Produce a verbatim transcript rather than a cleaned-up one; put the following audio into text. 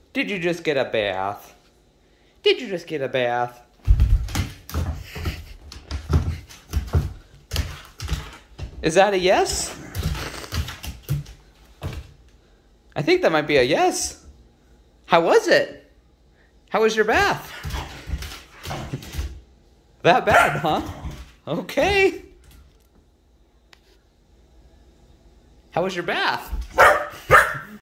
Did you just get a bath? Did you just get a bath? Is that a yes? I think that might be a yes. How was it? How was your bath? That bad, huh? Okay. How was your bath?